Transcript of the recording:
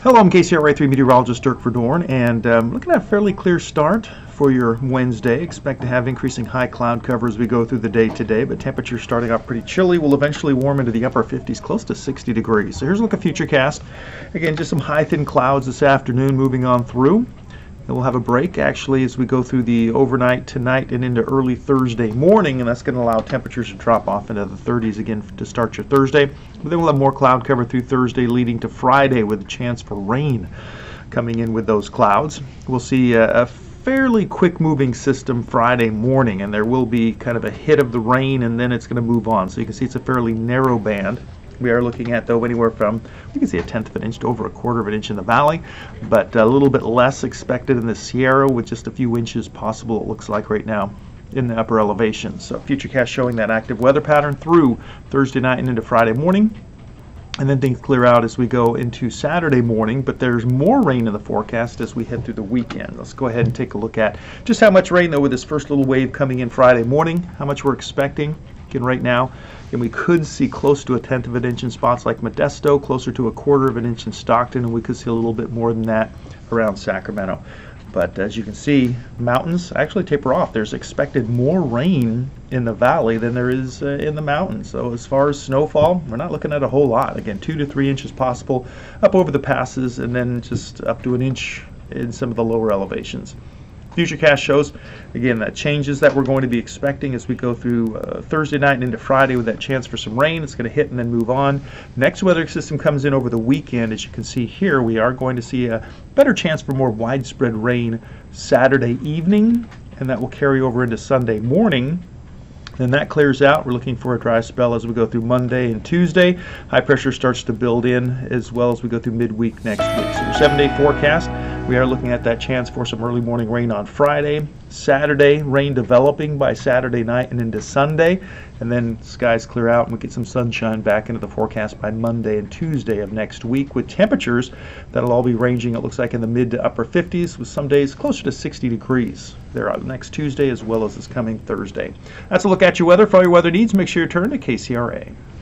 Hello, I'm KCRA3 meteorologist Dirk Verdorn, and looking at a fairly clear start for your Wednesday. Expect to have increasing high cloud cover as we go through the day today, but temperatures starting out pretty chilly will eventually warm into the upper 50s, close to 60 degrees. So here's a look at Futurecast. Again, just some high thin clouds this afternoon moving on through. Then we'll have a break actually as we go through the overnight tonight and into early Thursday morning, and that's going to allow temperatures to drop off into the 30s again to start your Thursday. But then we'll have more cloud cover through Thursday leading to Friday with a chance for rain coming in with those clouds. We'll see a fairly quick moving system Friday morning, and there will be kind of a hit of the rain and then it's going to move on. So you can see it's a fairly narrow band. We are looking at, though, anywhere from, we can see a tenth of an inch to over a quarter of an inch in the valley, but a little bit less expected in the Sierra with just a few inches possible, it looks like right now, in the upper elevations. So Futurecast showing that active weather pattern through Thursday night and into Friday morning. And then things clear out as we go into Saturday morning, but there's more rain in the forecast as we head through the weekend. Let's go ahead and take a look at just how much rain, though, with this first little wave coming in Friday morning, how much we're expecting. Again, right now, and we could see close to a tenth of an inch in spots like Modesto, closer to a quarter of an inch in Stockton, and we could see a little bit more than that around Sacramento. But as you can see, mountains actually taper off. There's expected more rain in the valley than there is in the mountains. So as far as snowfall, we're not looking at a whole lot. Again, 2 to 3 inches possible up over the passes, and then just up to an inch in some of the lower elevations. Futurecast shows, again, that changes that we're going to be expecting as we go through Thursday night and into Friday with that chance for some rain. It's going to hit and then move on. Next weather system comes in over the weekend. As you can see here, we are going to see a better chance for more widespread rain Saturday evening, and that will carry over into Sunday morning. Then that clears out. We're looking for a dry spell as we go through Monday and Tuesday. High pressure starts to build in as well as we go through midweek next week. So your 7-day forecast, we are looking at that chance for some early morning rain on Friday. Saturday, rain developing by Saturday night and into Sunday. And then skies clear out and we get some sunshine back into the forecast by Monday and Tuesday of next week with temperatures that'll all be ranging, it looks like, in the mid to upper 50s with some days closer to 60 degrees there next Tuesday as well as this coming Thursday. That's a look at your weather. For all your weather needs, make sure you turn to KCRA.